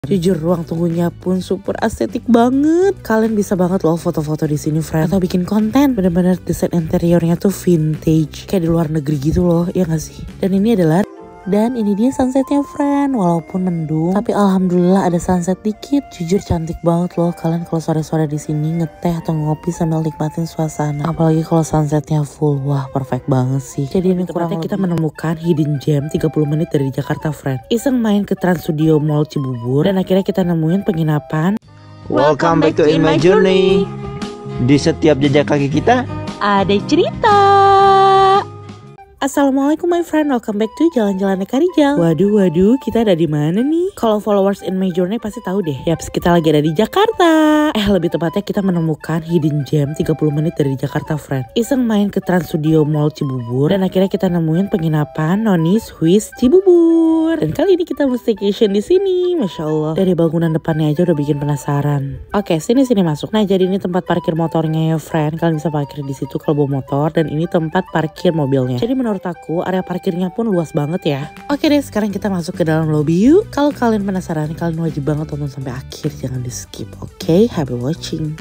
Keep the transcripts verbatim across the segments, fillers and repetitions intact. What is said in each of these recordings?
Jujur ruang tunggunya pun super estetik banget. Kalian bisa banget loh foto-foto di sini, friend, atau bikin konten. Bener-bener desain interiornya tuh vintage, kayak di luar negeri gitu loh, ya gak sih? Dan ini adalah Dan ini dia sunsetnya, friend. Walaupun mendung, tapi alhamdulillah ada sunset dikit. Jujur cantik banget loh. Kalian kalau sore-sore di sini ngeteh atau ngopi sambil nikmatin suasana. Apalagi kalau sunsetnya full, wah perfect banget sih. Jadi ini kurang kita menemukan hidden gem tiga puluh menit dari Jakarta, friend. Iseng main ke Trans Studio Mall Cibubur dan akhirnya kita nemuin penginapan. Welcome back to In My Journey. Di setiap jejak kaki kita ada cerita. Assalamualaikum my friend, welcome back to Jalan-Jalan Ekarijal. Waduh waduh, kita ada di mana nih? Kalau followers In My Journey pasti tahu deh. Yaps, kita lagi ada di Jakarta. Eh lebih tepatnya kita menemukan hidden gem tiga puluh menit dari Jakarta, friend. Iseng main ke Trans Studio Mall Cibubur dan akhirnya kita nemuin penginapan Nonis Huis Cibubur. Dan kali ini kita mau staycation di sini, masya Allah. Dari bangunan depannya aja udah bikin penasaran. Oke, sini sini masuk. Nah jadi ini tempat parkir motornya ya, friend. Kalian bisa parkir di situ kalau bawa motor, dan ini tempat parkir mobilnya. Jadi menurut aku area parkirnya pun luas banget ya. Oke deh, sekarang kita masuk ke dalam lobby yuk. Kalau kalian penasaran, kalian wajib banget tonton sampai akhir, jangan di skip. Oke, happy watching.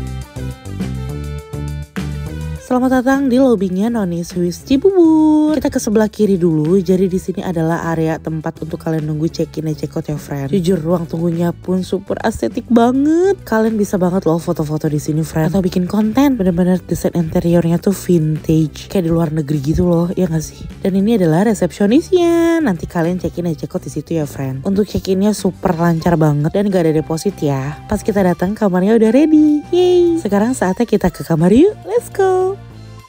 Selamat datang di lobbynya Nonis Huis Cibubur. Kita ke sebelah kiri dulu. Jadi di sini adalah area tempat untuk kalian nunggu check-in dan check-out ya, friend. Jujur ruang tunggunya pun super estetik banget. Kalian bisa banget loh foto-foto di sini, friend, atau bikin konten. Bener-bener desain interiornya tuh vintage, kayak di luar negeri gitu loh, ya gak sih? Dan ini adalah resepsionisnya. Nanti kalian check-in dan check-out di situ ya, friend. Untuk check-innya super lancar banget dan gak ada deposit ya. Pas kita datang kamarnya udah ready. Yeay. Sekarang saatnya kita ke kamar yuk. Let's go.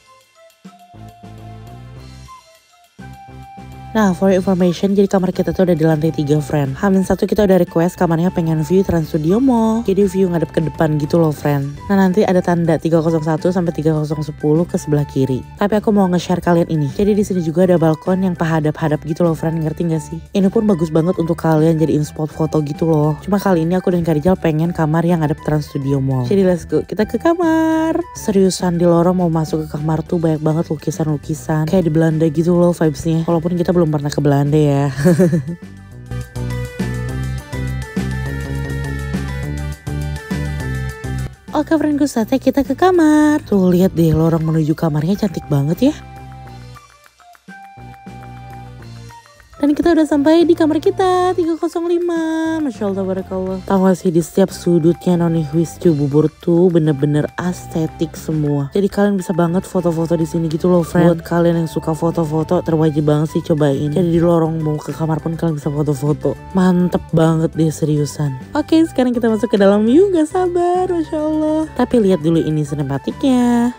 Nah, for information, jadi kamar kita tuh udah di lantai tiga, friend. Hamin satu kita udah request kamarnya pengen view Trans Studio Mall. Jadi view ngadep ke depan gitu loh, friend. Nah, nanti ada tanda tiga nol satu sampai tiga nol sepuluh ke sebelah kiri. Tapi aku mau nge-share kalian ini. Jadi di sini juga ada balkon yang pahadap-hadap gitu loh, friend. Ngerti gak sih? Ini pun bagus banget untuk kalian jadiin spot foto gitu loh. Cuma kali ini aku dan Karijal pengen kamar yang ngadep Trans Studio Mall. Jadi let's go, kita ke kamar. Seriusan di lorong mau masuk ke kamar tuh banyak banget lukisan-lukisan. Kayak di Belanda gitu loh vibesnya. Walaupun kita belum pernah ke Belanda ya. Oke friendku, saatnya kita ke kamar. Tuh lihat deh, lorong menuju kamarnya cantik banget ya. Dan kita udah sampai di kamar kita tiga nol lima. Masya Allah, barakallah. Tahu gak sih, di setiap sudutnya Nonis Huis Cibubur tuh bener-bener estetik semua. Jadi kalian bisa banget foto-foto di sini gitu loh, friend. Buat kalian yang suka foto-foto, terwajib banget sih cobain. Jadi di lorong mau ke kamar pun kalian bisa foto-foto. Mantep banget deh, seriusan. Oke, sekarang kita masuk ke dalam yuk. Gak sabar, Masya Allah. Tapi lihat dulu ini sinematiknya.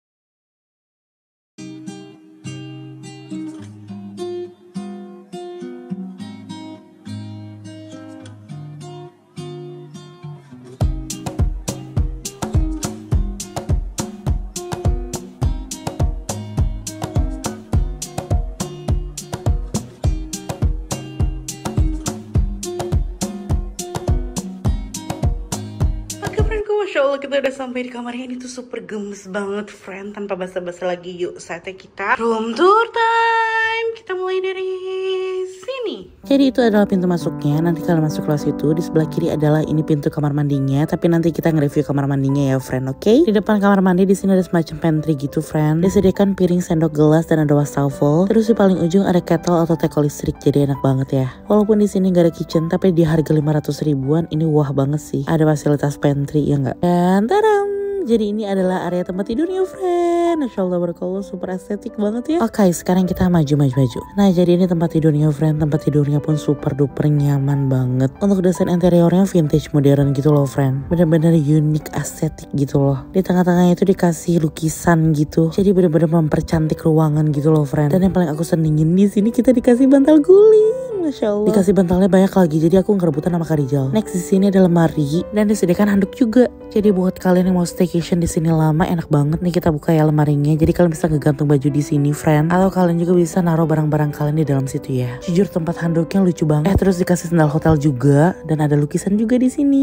Masya Allah, kita udah sampai di kamarnya. Ini tuh super gemes banget, friend. Tanpa basa-basi lagi, yuk saatnya kita room tour time. Kita mulai dari sini. Jadi itu adalah pintu masuknya. Nanti kalian masuk kelas itu, di sebelah kiri adalah ini pintu kamar mandinya. Tapi nanti kita nge-review kamar mandinya ya, friend, oke? Okay? Di depan kamar mandi di sini ada semacam pantry gitu, friend. Disediakan piring, sendok, gelas, dan ada wastafel. Terus di paling ujung ada kettle atau teko listrik, jadi enak banget ya. Walaupun di sini gak ada kitchen, tapi di harga lima ratus ribuan ini wah banget sih. Ada fasilitas pantry, ya nggak? Dan taram, jadi ini adalah area tempat tidurnya, friend. Masya Allah, barakallah, super estetik banget ya. Oke, sekarang kita maju-maju-maju. Nah, jadi ini tempat tidurnya, friend. Tempat tidurnya pun super duper nyaman banget. Untuk desain interiornya vintage modern gitu loh, friend. Bener-bener unik, estetik gitu loh. Di tengah-tengahnya itu dikasih lukisan gitu. Jadi bener-bener mempercantik ruangan gitu loh, friend. Dan yang paling aku senengin di sini kita dikasih bantal guling. Masya Allah. Dikasih bantalnya banyak lagi, jadi aku ngerebutan sama Karijal. Next di sini ada lemari dan disediakan handuk juga. Jadi buat kalian yang mau staycation di sini lama, enak banget nih kita buka ya lemarinya. Jadi kalian bisa ngegantung baju di sini, friend. Atau kalian juga bisa naruh barang-barang kalian di dalam situ ya. Jujur tempat handuknya lucu banget. Eh terus dikasih sendal hotel juga dan ada lukisan juga di sini.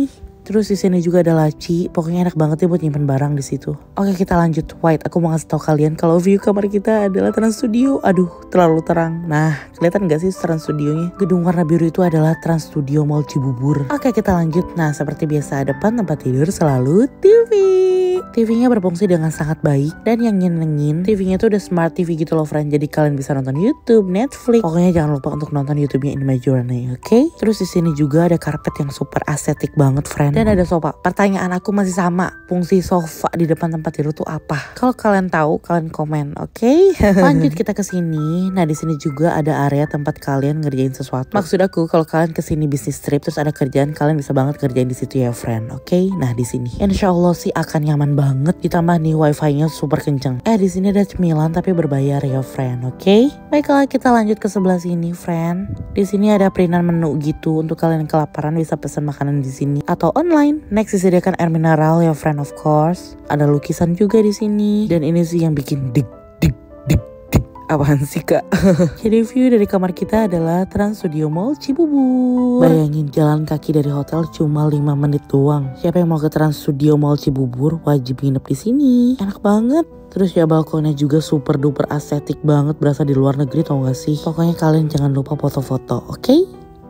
Terus di sini juga ada laci. Pokoknya enak banget ya buat nyimpen barang di situ. Oke, kita lanjut white. Aku mau ngasih tau kalian kalau view kamar kita adalah Trans Studio. Aduh, terlalu terang. Nah, kelihatan gak sih Trans Studionya? Gedung warna biru itu adalah Trans Studio Mall Cibubur. Oke, kita lanjut. Nah, seperti biasa depan tempat tidur selalu T V. T V-nya berfungsi dengan sangat baik. Dan yang nyenengin, T V-nya tuh udah smart T V gitu loh friend. Jadi kalian bisa nonton YouTube, Netflix. Pokoknya jangan lupa untuk nonton YouTube-nya In My Journey, oke? Okay? Terus di sini juga ada karpet yang super estetik banget friend. Dan ada sofa. Pertanyaan aku masih sama. Fungsi sofa di depan tempat tidur tuh apa? Kalau kalian tahu, kalian komen, oke? Okay? Lanjut kita ke sini. Nah, di sini juga ada area tempat kalian ngerjain sesuatu. Maksud aku kalau kalian kesini bisnis trip terus ada kerjaan, kalian bisa banget kerjain di situ ya friend, oke? Okay? Nah, di sini insya Allah sih akan nyaman banget. Ditambah nih wifi-nya super kenceng. Eh, di sini ada cemilan tapi berbayar ya friend, oke? Okay? Baiklah, kita lanjut ke sebelah sini friend. Di sini ada perintan menu gitu untuk kalian yang kelaparan bisa pesan makanan di sini atau online. Next disediakan air mineral ya friend of course. Ada lukisan juga di sini dan ini sih yang bikin dik dik dik dik. Apaan sih kak? Jadi view dari kamar kita adalah Trans Studio Mall Cibubur. Bayangin jalan kaki dari hotel cuma lima menit doang. Siapa yang mau ke Trans Studio Mall Cibubur wajib nginep di sini. Enak banget. Terus ya balkonnya juga super duper estetik banget, berasa di luar negeri tau gak sih? Pokoknya kalian jangan lupa foto-foto, oke? Okay?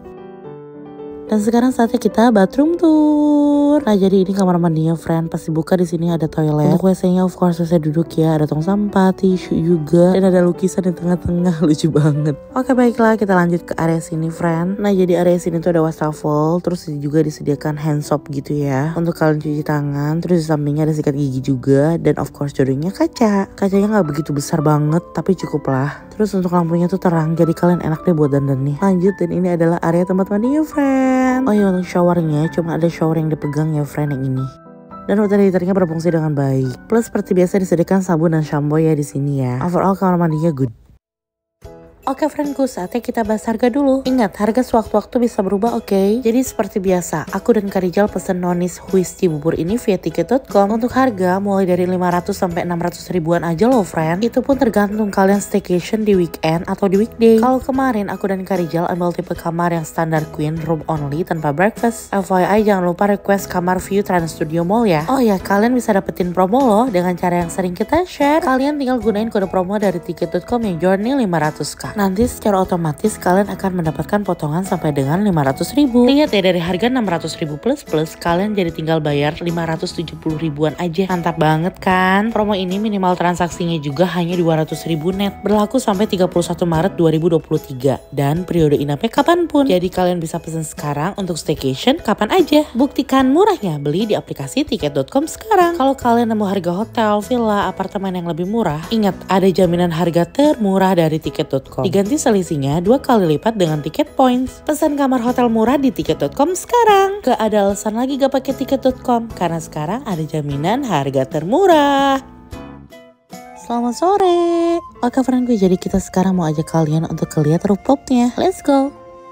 Dan sekarang saatnya kita bathroom tour. Nah, jadi ini kamar mandinya friend. Pas dibuka di sini ada toilet. Untuk W C-nya of course W C duduk ya. Ada tong sampah, tisu juga. Dan ada lukisan di tengah-tengah. Lucu banget. Oke, baiklah kita lanjut ke area sini friend. Nah, jadi area sini tuh ada wastafel. Terus juga disediakan hand soap gitu ya. Untuk kalian cuci tangan. Terus di sampingnya ada sikat gigi juga. Dan of course jodohnya kaca. Kacanya gak begitu besar banget, tapi cukup lah. Terus untuk lampunya tuh terang. Jadi kalian enak deh buat dandan nih. Lanjut, dan ini adalah area tempat mandinya friend. Oh iya, untuk showernya cuma ada shower yang dipegang ya friend yang ini. Dan water heaternya berfungsi dengan baik. Plus seperti biasa disediakan sabun dan shampoo ya di sini ya. Overall kamar mandinya good. Oke friendku, saatnya kita bahas harga dulu. Ingat, harga sewaktu-waktu bisa berubah, oke? Okay? Jadi seperti biasa, aku dan Kak Rijal pesen nonis Huis Cibubur ini via tiket dot com. Untuk harga mulai dari lima ratus sampai enam ratus ribuan aja loh friend. Itu pun tergantung kalian staycation di weekend atau di weekday. Kalau kemarin aku dan Kak Rijal ambil tipe kamar yang standar queen, room only tanpa breakfast. F Y I jangan lupa request kamar view Trans Studio Mall ya. Oh ya, kalian bisa dapetin promo loh dengan cara yang sering kita share. Kalian tinggal gunain kode promo dari tiket dot com yang Journey lima ratus k. Nanti secara otomatis kalian akan mendapatkan potongan sampai dengan lima ratus ribu. Lihat ya, dari harga enam ratus ribu plus plus kalian jadi tinggal bayar lima ratus tujuh puluh ribuan aja. Mantap banget kan? Promo ini minimal transaksinya juga hanya dua ratus ribu net. Berlaku sampai tiga puluh satu Maret dua ribu dua puluh tiga. Dan periode inapnya kapanpun. Jadi kalian bisa pesan sekarang untuk staycation kapan aja. Buktikan murahnya beli di aplikasi tiket dot com sekarang. Kalau kalian nemu harga hotel, villa, apartemen yang lebih murah, ingat ada jaminan harga termurah dari tiket dot com. Diganti selisihnya dua kali lipat dengan tiket points. Pesan kamar hotel murah di tiket dot com sekarang. Gak ada alasan lagi gak pakai tiket dot com karena sekarang ada jaminan harga termurah. Selamat sore. Oke friend gue, jadi kita sekarang mau ajak kalian untuk lihat rooftopnya. Let's go.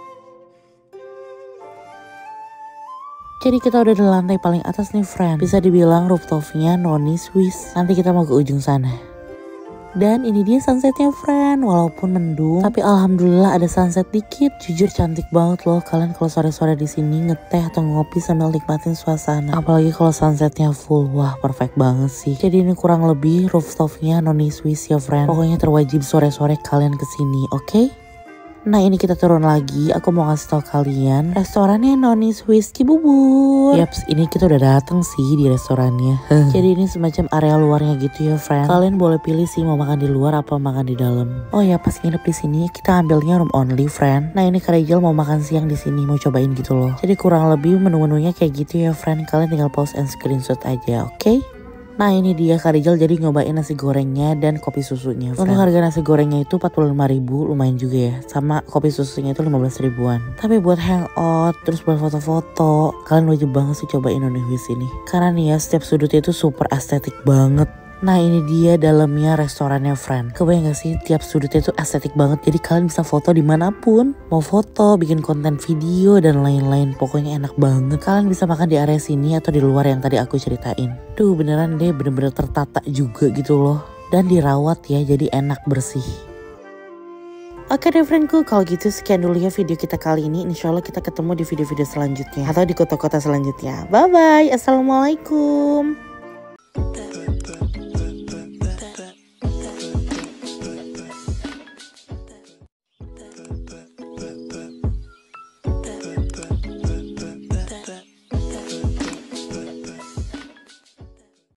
Jadi kita udah di lantai paling atas nih friend. Bisa dibilang rooftopnya noni Swiss. Nanti kita mau ke ujung sana. Dan ini dia sunsetnya friend. Walaupun mendung, tapi alhamdulillah ada sunset dikit. Jujur cantik banget loh. Kalian kalau sore-sore di sini ngeteh atau ngopi sambil nikmatin suasana. Apalagi kalau sunsetnya full. Wah, perfect banget sih. Jadi ini kurang lebih rooftopnya noni Swiss ya friend. Pokoknya terwajib sore-sore kalian kesini, oke? Okay? Nah, ini kita turun lagi. Aku mau ngasih tau kalian restorannya Noni Swiss Cibubur. Yaps, ini kita udah dateng sih di restorannya. Jadi ini semacam area luarnya gitu ya friend. Kalian boleh pilih sih mau makan di luar apa makan di dalam. Oh ya, pas nginep di sini kita ambilnya room only friend. Nah, ini Kak Rijal mau makan siang di sini, mau cobain gitu loh. Jadi kurang lebih menu-menunya kayak gitu ya friend. Kalian tinggal pause and screenshot aja, oke? Okay? Nah, ini dia Kak Rijal jadi nyobain nasi gorengnya dan kopi susunya. Untuk harga nasi gorengnya itu empat puluh lima ribu, lumayan juga ya. Sama kopi susunya itu lima belas ribuan. Tapi buat hangout, terus buat foto-foto, kalian wajib banget sih cobain Noni Swiss ini. Karena nih ya, setiap sudutnya itu super estetik banget. Nah, ini dia dalamnya restorannya friend. Kebayang gak sih, tiap sudutnya itu estetik banget. Jadi kalian bisa foto dimanapun. Mau foto, bikin konten video, dan lain-lain. Pokoknya enak banget. Kalian bisa makan di area sini atau di luar yang tadi aku ceritain. Duh, beneran deh, bener-bener tertata juga gitu loh. Dan dirawat ya, jadi enak bersih. Oke deh friendku, kalau gitu sekian dulu ya video kita kali ini. Insya Allah kita ketemu di video-video selanjutnya atau di kota-kota selanjutnya. Bye bye, assalamualaikum.